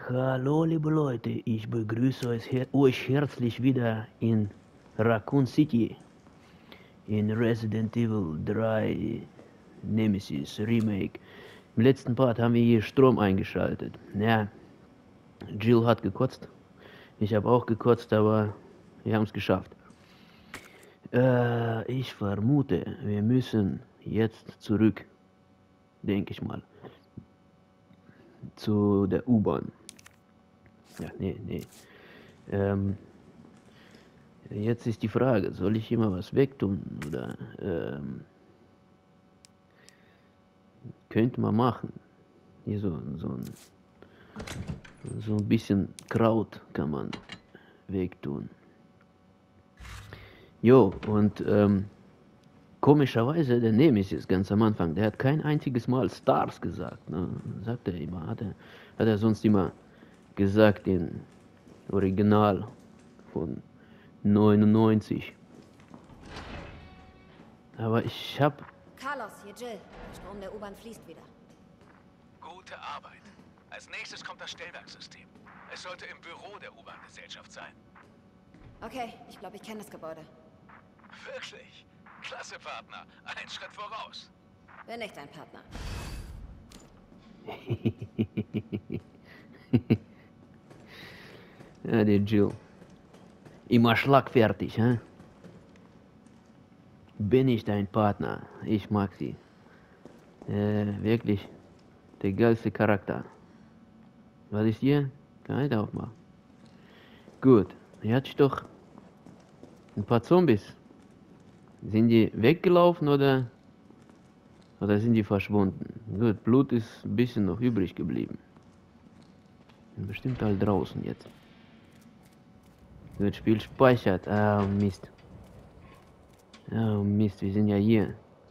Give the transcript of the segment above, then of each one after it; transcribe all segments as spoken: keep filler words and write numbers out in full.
Hallo liebe Leute, ich begrüße euch, her euch herzlich wieder in Raccoon City, in Resident Evil drei Nemesis Remake. Im letzten Part haben wir hier Strom eingeschaltet. Ja, Jill hat gekotzt, ich habe auch gekotzt, aber wir haben es geschafft. Äh, ich vermute, wir müssen jetzt zurück, denke ich mal, zu der U-Bahn. Ja, nee, nee. Ähm, jetzt ist die Frage, soll ich immer was wegtun oder ähm, könnte man machen. Hier so, so, ein, so ein bisschen Kraut kann man wegtun. Jo, und ähm, komischerweise, der Nemesis ganz am Anfang, der hat kein einziges Mal Stars gesagt. Ne? Sagt er immer, hat er, hat er sonst immer gesagt in Original von neunundneunzig. Aber ich hab... Carlos, hier Jill. Der Strom der U-Bahn fließt wieder. Gute Arbeit. Als nächstes kommt das Stellwerkssystem. Es sollte im Büro der U-Bahn-Gesellschaft sein. Okay, ich glaube, ich kenne das Gebäude. Wirklich? Klasse, Partner. Ein Schritt voraus. Bin nicht dein Partner. Ja, die Jill. Immer schlagfertig, hä? Bin ich dein Partner. Ich mag sie. Äh, wirklich. Der geilste Charakter. Was ist hier? Kann ich aufmachen. Gut. Hier hatte ich doch ein paar Zombies. Sind die weggelaufen oder, oder sind die verschwunden? Gut, Blut ist ein bisschen noch übrig geblieben. Sind bestimmt alle draußen jetzt. Das Spiel speichert. Ah, Mist. Oh Mist, wir sind ja hier.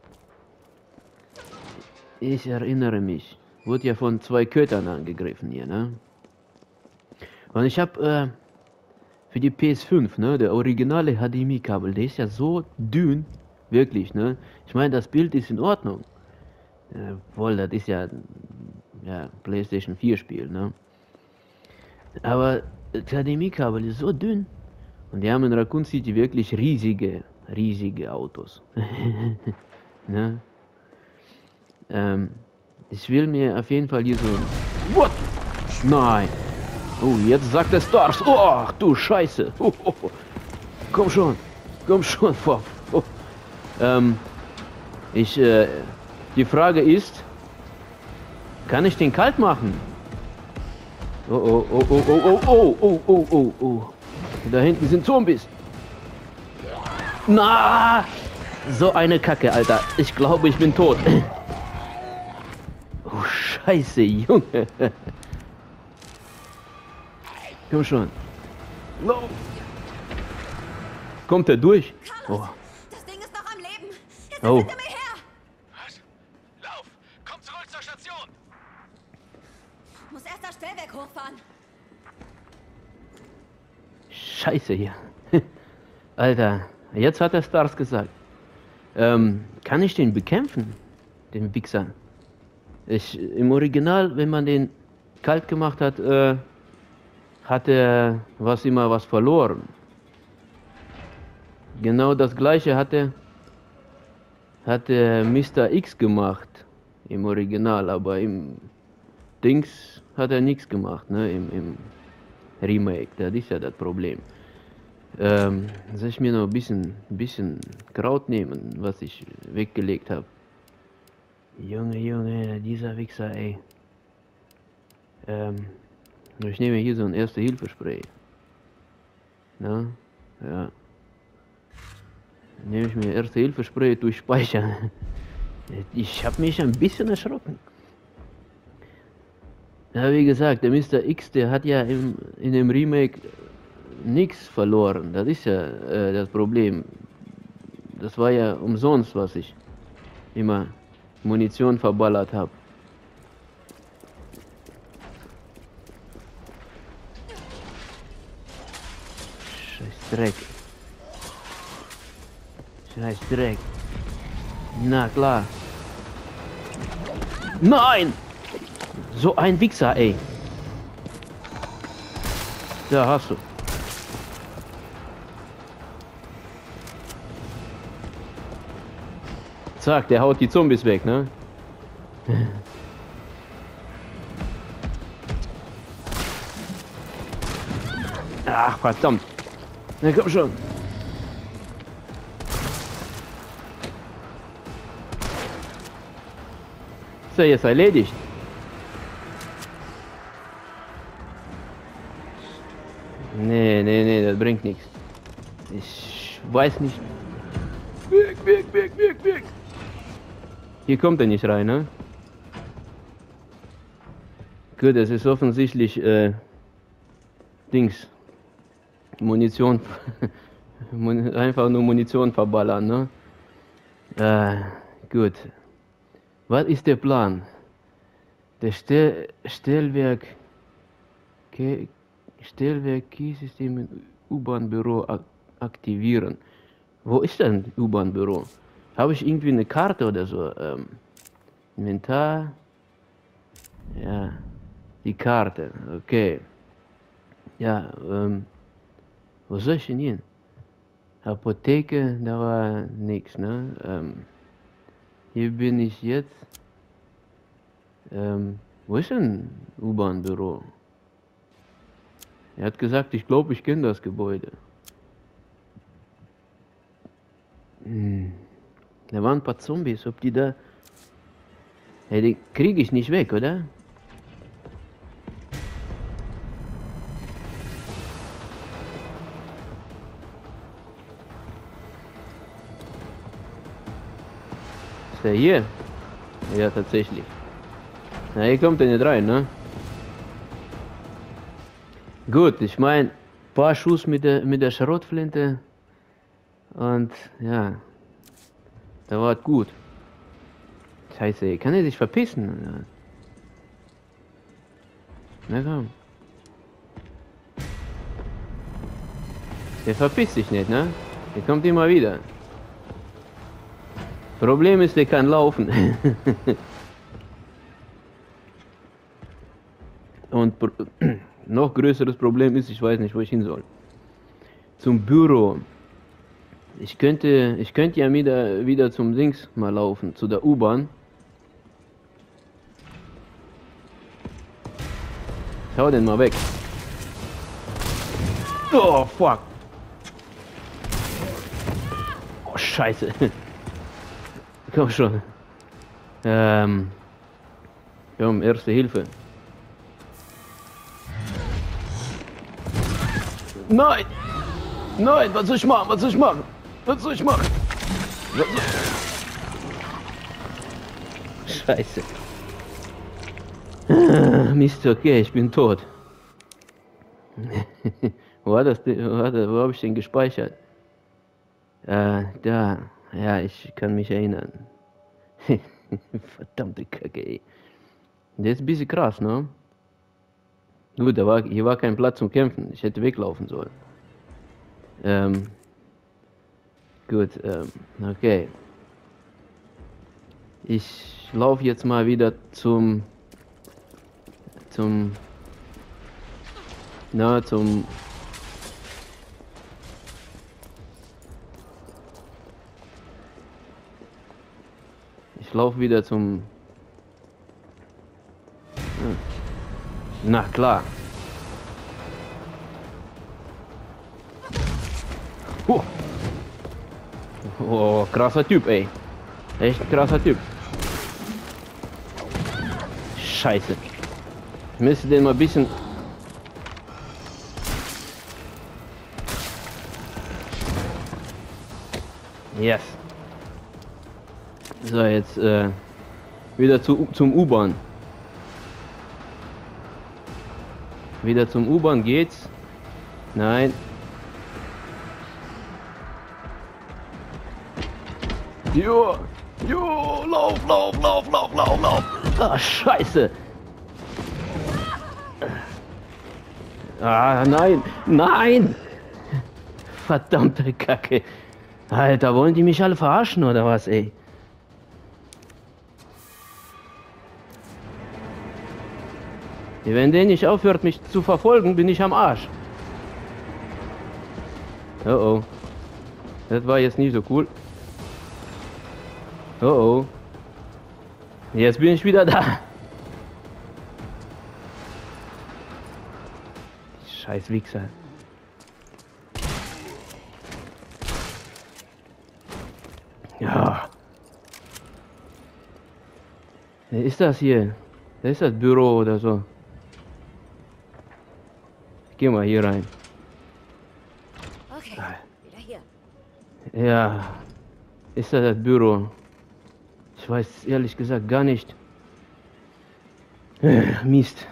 Ich erinnere mich. Wurde ja von zwei Kötern angegriffen hier, ne? Und ich habe äh, für die P S fünf, ne, der originale H D M I-Kabel, der ist ja so dünn, wirklich, ne? Ich meine, das Bild ist in Ordnung. Äh, wohl, das ist ja, ja PlayStation vier Spiel, ne? Aber das H D M I-Kabel ist so dünn. Und die haben in Raccoon City wirklich riesige, riesige Autos. Ne? Ähm, ich will mir auf jeden Fall hier so... What? Nein! Oh, jetzt sagt der Stars. Oh, ach du Scheiße. Oh, oh, oh. Komm schon. Komm schon. Oh, oh. Ähm, ich, äh, die Frage ist, kann ich den kalt machen? Oh, oh, oh, oh, oh, oh, oh, oh, oh, oh, oh. Da hinten sind Zombies. Na, so eine Kacke, Alter. Ich glaube, ich bin tot. Oh, Scheiße, Junge. Komm schon. No. Kommt er durch? Oh. Das Ding ist noch am Leben. Jetzt Oh. ist hinter mir her. Was? Lauf! Komm zurück zur Station! Muss erst das Stellwerk hochfahren. Scheiße hier. Alter, jetzt hat der Stars gesagt. Ähm, kann ich den bekämpfen? Den Wichser? Ich, im Original, wenn man den kalt gemacht hat, äh, hat er was immer was verloren. Genau das gleiche hatte, hatte Mister X gemacht im Original, aber im Dings hat er nichts gemacht, ne? Im, im Remake, das ist ja das Problem. Ähm, soll ich mir noch ein bisschen, ein bisschen Kraut nehmen, was ich weggelegt habe? Junge, Junge, dieser Wichser, ey. Ähm, ich nehme hier so ein Erste-Hilfe-Spray. Na, ja. Nehme ich mir Erste-Hilfe-Spray durch Speichern. Ich habe mich ein bisschen erschrocken. Ja, wie gesagt, der Mister X, der hat ja im, in dem Remake nichts verloren. Das ist ja äh, das Problem. Das war ja umsonst, was ich immer Munition verballert habe. Scheiß Dreck. Scheiß Dreck. Na klar. Nein! So ein Wichser, ey. Da hast du. Zack, der haut die Zombies weg, ne? Ach, verdammt. Na komm schon. Ist ja jetzt erledigt. Nee, nee, nee, das bringt nichts. Ich weiß nicht. Weg, weg, weg, weg, weg. Hier kommt er nicht rein, ne? Gut, das ist offensichtlich äh, Dings. Munition. Einfach nur Munition verballern, ne? Äh, gut. Was ist der Plan? Der Stell Stellwerk. Okay. Stellwerk Keysystem im U-Bahn-Büro ak aktivieren. Wo ist denn U-Bahn-Büro? Habe ich irgendwie eine Karte oder so? Ähm, Inventar. Ja, die Karte. Okay. Ja, ähm, wo soll ich denn hin? Apotheke, da war nichts, ne? Ähm, hier bin ich jetzt. Ähm, wo ist denn U-Bahn-Büro? Er hat gesagt, ich glaube, ich kenne das Gebäude. Hm. Da waren ein paar Zombies, ob die da... Hey, die kriege ich nicht weg, oder? Ist der hier? Ja, tatsächlich. Na, hier kommt er nicht rein, ne? Gut, ich meine, paar Schuss mit der, mit der Schrotflinte und ja, da war es gut. Scheiße, kann er sich verpissen? Na komm. Der verpisst sich nicht, ne? Der kommt immer wieder. Problem ist, der kann laufen. Und noch größeres Problem ist, ich weiß nicht, wo ich hin soll. Zum Büro. Ich könnte, ich könnte ja wieder, wieder zum Dings mal laufen, zu der U-Bahn. Schau den mal weg. Oh, fuck. Oh, scheiße. Komm schon. Ähm. Komm, erste Hilfe. Nein! Nein, was soll ich machen? Was soll ich machen? Was soll ich machen? Was soll... Scheiße. Ah, Mist, okay, ich bin tot. Wo war das? Wo, hat das, wo habe ich den gespeichert? Äh, da. Ja, ich kann mich erinnern. Verdammte Kacke, ey. Der ist ein bisschen krass, ne? Gut, da war, hier war kein Platz zum Kämpfen. Ich hätte weglaufen sollen. Ähm. Gut, ähm, okay. Ich laufe jetzt mal wieder zum... Zum... Na, zum... Ich laufe wieder zum... Na klar. Oh. Oh, krasser Typ, ey. Echt krasser Typ. Scheiße. Ich müsste den mal ein bisschen... Yes. So, jetzt äh, wieder zu, zum U-Bahn. Wieder zum U-Bahn geht's. Nein. Jo, jo, lauf, lauf, lauf, lauf, lauf, lauf. Ah, scheiße. Ah, nein, nein. Verdammte Kacke. Alter, wollen die mich alle verarschen oder was, ey? Wenn der nicht aufhört, mich zu verfolgen, bin ich am Arsch. Oh oh. Das war jetzt nicht so cool. Oh oh. Jetzt bin ich wieder da. Scheiß Wichser. Ja. Wer ist das hier? Wer ist das Büro oder so? Ich geh mal hier rein. Okay, wieder hier. Ja. Ist das das Büro? Ich weiß ehrlich gesagt gar nicht. Äh, Mist.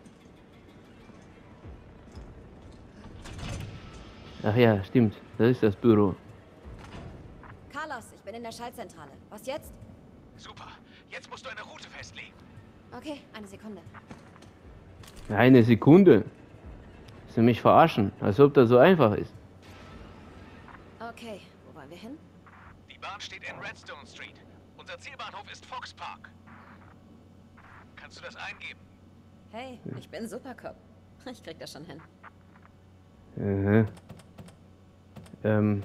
Ach ja, stimmt. Das ist das Büro. Carlos, ich bin in der Schaltzentrale. Was jetzt? Super. Jetzt musst du eine Route festlegen. Okay, eine Sekunde. Eine Sekunde. Sie mich verarschen, als ob das so einfach ist. Okay, wo wollen wir hin? Die Bahn steht in Redstone Street. Unser Zielbahnhof ist Fox Park. Kannst du das eingeben? Hey, ich bin Supercop. Ich krieg das schon hin. Aha. Ähm.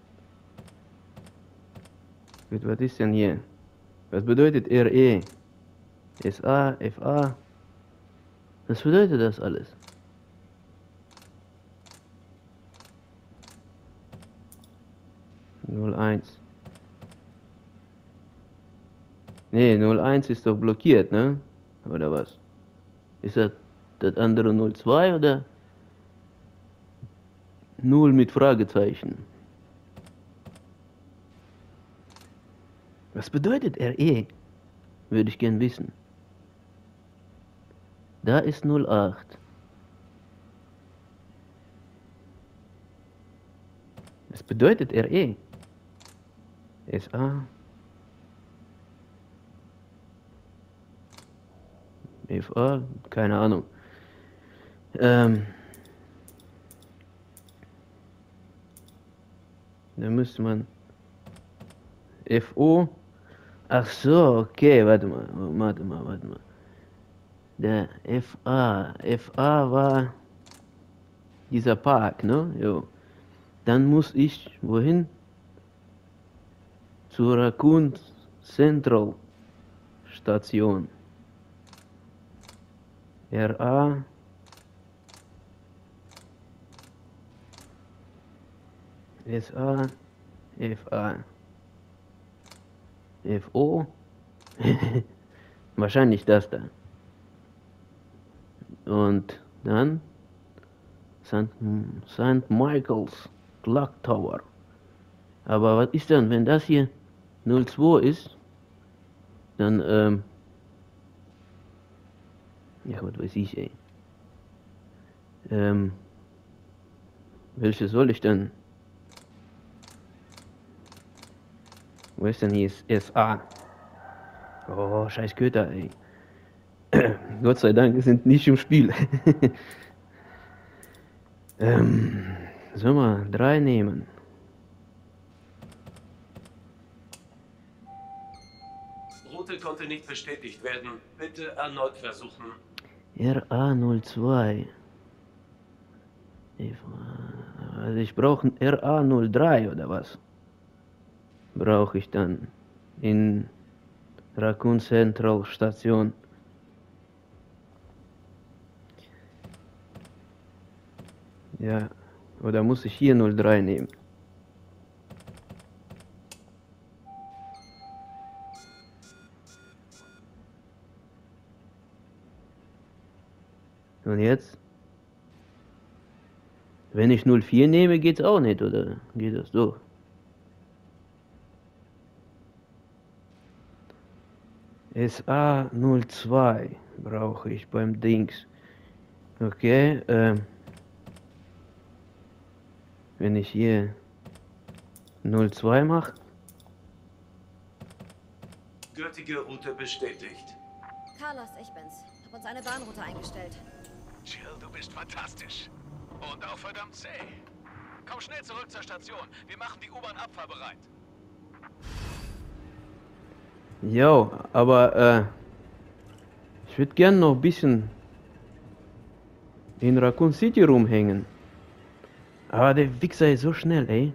Gut, was ist denn hier? Was bedeutet R E? S A, F A? Was bedeutet das alles? null eins. Nee, null eins ist doch blockiert, ne? Oder was? Ist das das andere null zwei oder? null mit Fragezeichen. Was bedeutet R E? Würde ich gern wissen. Da ist null acht. Was bedeutet R E? S A. F A, keine Ahnung. Ähm. Da müsste man F O. Ach so, okay, warte mal, warte mal, warte mal. Der F A, F A war dieser Park, ne? Jo. Dann muss ich wohin? Zur Raccoon Central Station. R A. S A. F A. F O. Wahrscheinlich das da. Und dann Sankt Michael's Clock Tower. Aber was ist dann, wenn das hier null zwei ist? Dann, ähm. Ja, was weiß ich, ey. Ähm. Welche soll ich dann? Wo ist denn hier S A? Oh, scheiß Köter, ey. Gott sei Dank, wir sind nicht im Spiel. ähm, sollen wir drei nehmen? Route konnte nicht bestätigt werden. Bitte erneut versuchen. R A null zwei. Also ich brauche R A null drei oder was? Brauche ich dann in Raccoon Central Station. Ja, oder muss ich hier null drei nehmen? Und jetzt? Wenn ich null vier nehme, geht's auch nicht, oder geht das doch? S A null zwei brauche ich beim Dings. Okay, ähm. Wenn ich hier null zwei mache. Gültige Route bestätigt. Carlos, ich bin's. Hab uns eine Bahnroute eingestellt. Jill, du bist fantastisch. Und auch verdammt zäh. Komm schnell zurück zur Station. Wir machen die U-Bahn abfahrbereit. Jo, aber äh, ich würde gern noch ein bisschen in Raccoon City rumhängen. Aber der Wichser ist so schnell, ey.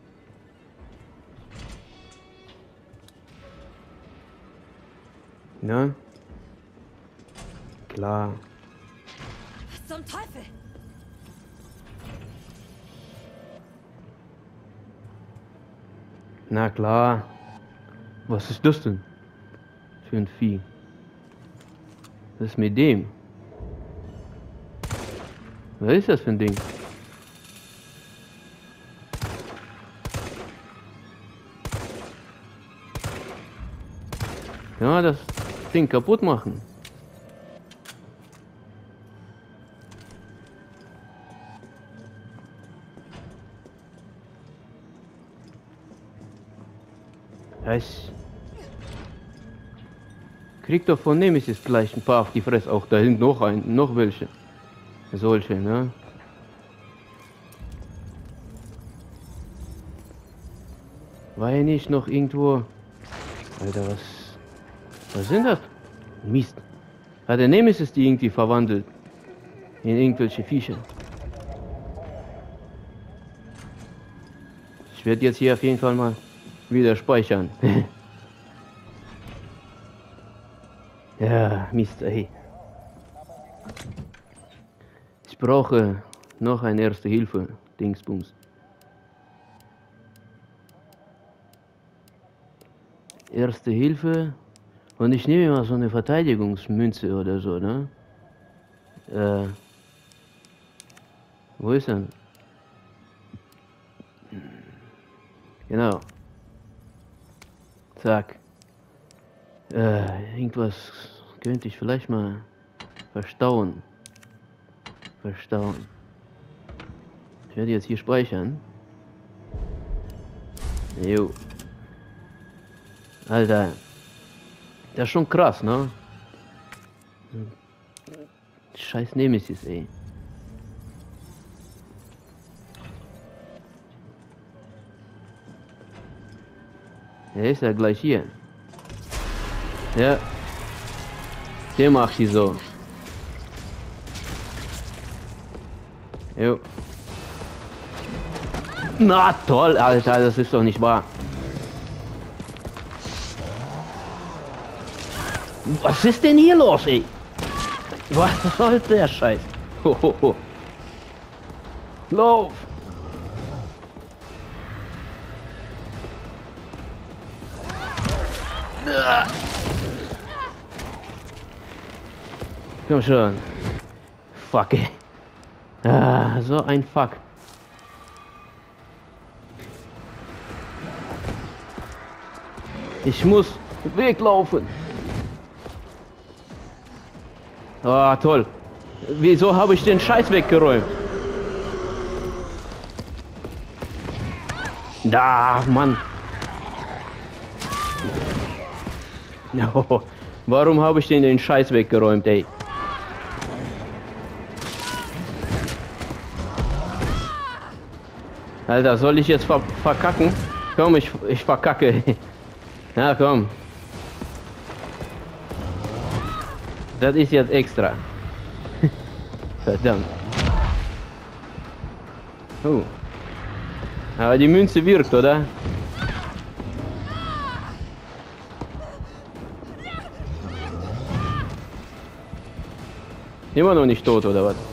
Ja. Klar. Was zum Teufel? Na klar. Was ist das denn? Für ein Vieh. Was ist mit dem? Was ist das für ein Ding? Ja, das Ding kaputt machen. Ich krieg doch von Nemesis gleich ein paar auf die Fresse. Auch da hinten noch ein, noch welche. Solche, ne? War ja nicht noch irgendwo. Alter, was. Was sind das? Mist. Hat der Nemesis die irgendwie verwandelt? In irgendwelche Viecher. Ich werde jetzt hier auf jeden Fall mal wieder speichern. Ja, Mist, ey. Ich brauche noch ein Erste Hilfe, Dingsbums. Erste Hilfe. Und ich nehme mal so eine Verteidigungsmünze oder so, ne? Äh. Wo ist er? Genau. Zack. Äh, irgendwas könnte ich vielleicht mal verstauen. Verstauen. Ich werde jetzt hier speichern. Jo. Alter. Das ist schon krass, ne? Scheiß Nemesis, ey. Er ist ja gleich hier. Ja. Der macht die so. Jo. Na toll, Alter, das ist doch nicht wahr. Was ist denn hier los, ey? Was soll der Scheiß? Ho, ho, ho. Lauf! Komm schon. Fuck, ey. Ah, so ein Fuck. Ich muss weglaufen. Ah, toll. Wieso habe ich den Scheiß weggeräumt? Da, Mann. No. Warum habe ich denn den Scheiß weggeräumt, ey? Alter, soll ich jetzt ver verkacken? Komm, ich, ich verkacke. Na komm. Das ist jetzt extra. Verdammt. Oh. Aber die Münze wirkt, oder? Immer noch nicht tot, oder was?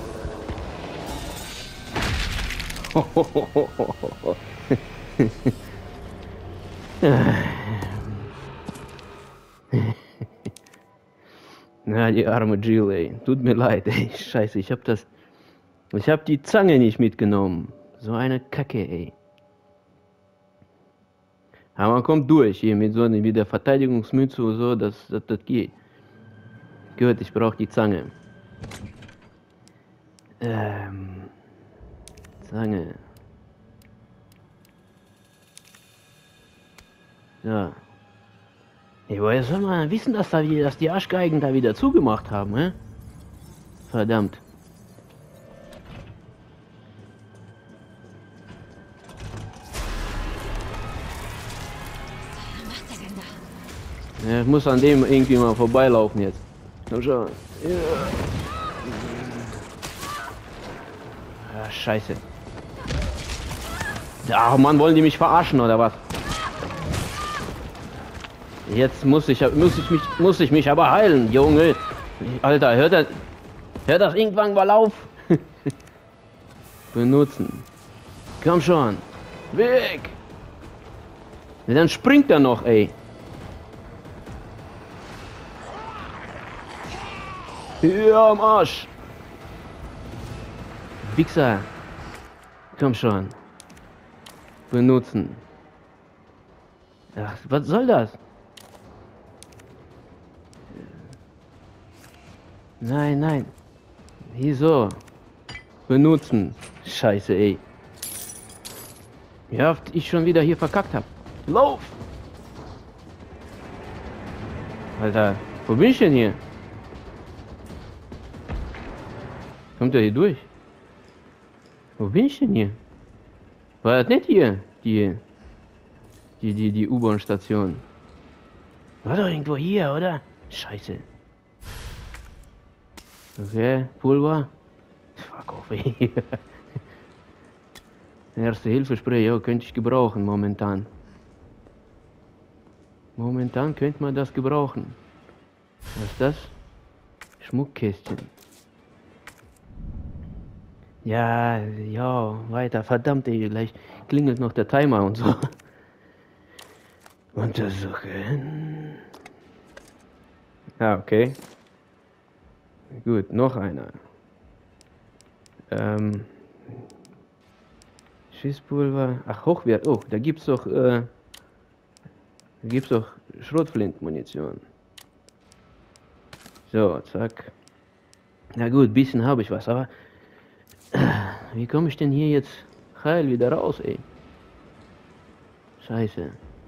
Na, die arme Jill, ey. Tut mir leid, ey. Scheiße, ich hab das... Ich hab die Zange nicht mitgenommen. So eine Kacke, ey. Aber man kommt durch hier mit so einer wie der Verteidigungsmütze und so, das, das, das geht. Gut, ich brauche die Zange. Ähm... Zange. Ja. Ich woher soll man wissen, dass, da, dass die Arschgeigen da wieder zugemacht haben, hä? Verdammt. Was macht der denn da? Ja, ich muss an dem irgendwie mal vorbeilaufen jetzt. Komm schon. Ja. Ah, scheiße. Ach Mann, wollen die mich verarschen oder was? Jetzt muss ich, muss ich mich, muss ich mich aber heilen, Junge. Alter, hört das, hört das irgendwann mal auf? Benutzen. Komm schon. Weg. Ja, dann springt er noch, ey. Ja, am Arsch. Wichser. Komm schon. Benutzen. Ach, was soll das? Nein, nein. Wieso? Benutzen. Scheiße, ey. Wie oft ich schon wieder hier verkackt hab. Lauf! Alter, wo bin ich denn hier? Kommt er hier durch? Wo bin ich denn hier? War das nicht hier? Die, die, die, die U-Bahn-Station. War doch irgendwo hier, oder? Scheiße. Okay, Pulver. Fuck off, ey. Erste Hilfespray, ja, könnte ich gebrauchen momentan. Momentan könnte man das gebrauchen. Was ist das? Schmuckkästchen. Ja, ja, weiter. Verdammt, ey, gleich klingelt noch der Timer und so. Untersuchen. Ah, okay. Gut, noch einer. Ähm. Schießpulver. Ach, Hochwert. Oh, da gibt's doch, äh, da gibt's doch Schrotflintenmunition. So, zack. Na gut, bisschen habe ich was, aber wie komme ich denn hier jetzt heil wieder raus, ey? Scheiße.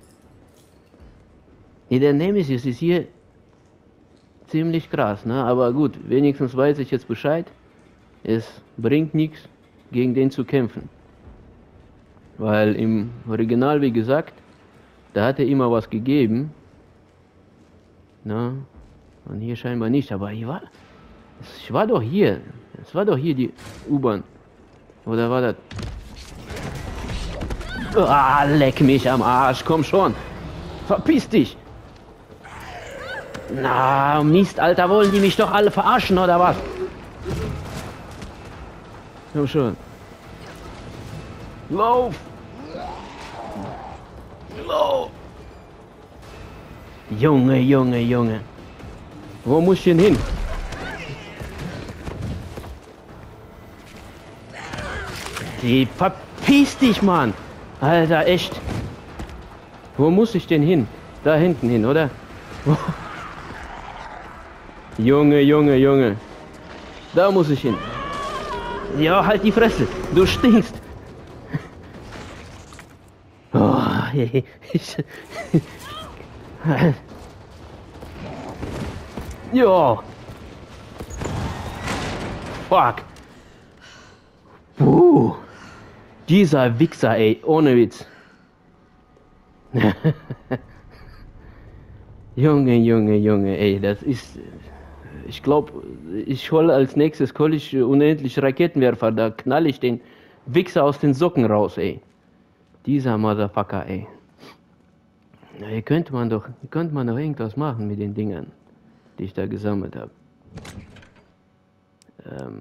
Nee, der Nemesis ist hier ziemlich krass, ne? Aber gut, wenigstens weiß ich jetzt Bescheid. Es bringt nichts, gegen den zu kämpfen. Weil im Original, wie gesagt, da hat er immer was gegeben. Na, und hier scheinbar nicht. Aber hier war, ich war doch hier. Es war doch hier die U-Bahn. Oder war das? Ah, leck mich am Arsch. Komm schon. Verpiss dich. Na, Mist, Alter. Wollen die mich doch alle verarschen, oder was? Komm schon. Lauf! Lauf! Junge, Junge, Junge. Wo muss ich denn hin? Die verpiss dich, Mann! Alter, echt. Wo muss ich denn hin? Da hinten hin, oder? Junge, Junge, Junge. Da muss ich hin. Ja, halt die Fresse. Du stinkst. Oh, ich, ja. Fuck. Puh. Dieser Wichser, ey. Ohne Witz. Junge, Junge, Junge, ey. Das ist... Ich glaube, ich hole als nächstes hol ich unendlich Raketenwerfer. Da knall ich den Wichser aus den Socken raus, ey. Dieser Motherfucker, ey. Na, hier könnte man doch, hier könnte man doch irgendwas machen mit den Dingern, die ich da gesammelt habe. Ähm.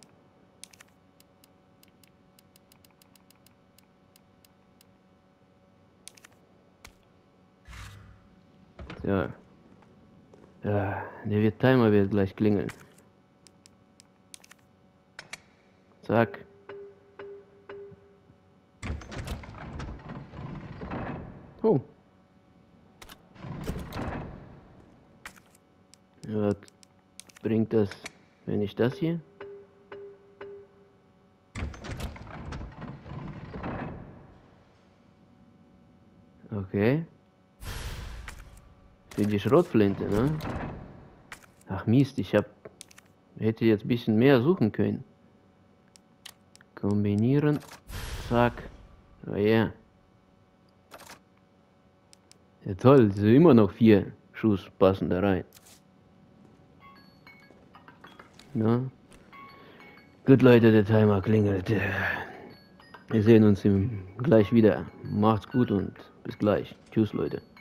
So. Ja, der Timer wird gleich klingeln. Zack. Oh. Was bringt das, wenn ich das hier? Okay. Für die Schrotflinte, ne? Ach Mist, ich hab... hätte jetzt ein bisschen mehr suchen können. Kombinieren. Zack. Oh ja. Ja toll, sind immer noch vier Schuss passen da rein. Na? Gut Leute, der Timer klingelt. Wir sehen uns im, gleich wieder. Macht's gut und bis gleich. Tschüss, Leute.